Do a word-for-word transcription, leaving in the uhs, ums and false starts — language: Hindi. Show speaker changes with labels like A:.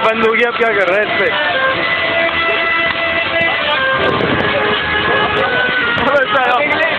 A: बंद हो गया, अब क्या कर रहा है इस पे?